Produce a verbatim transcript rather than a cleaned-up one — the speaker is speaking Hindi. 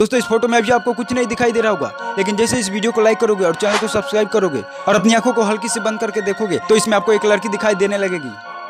दोस्तों इस फोटो में अभी आपको कुछ नहीं दिखाई दे रहा होगा, लेकिन जैसे इस वीडियो को लाइक करोगे और चैनल को सब्सक्राइब करोगे और अपनी आंखों को हल्की से बंद करके देखोगे तो इसमें आपको एक लड़की दिखाई देने लगेगी।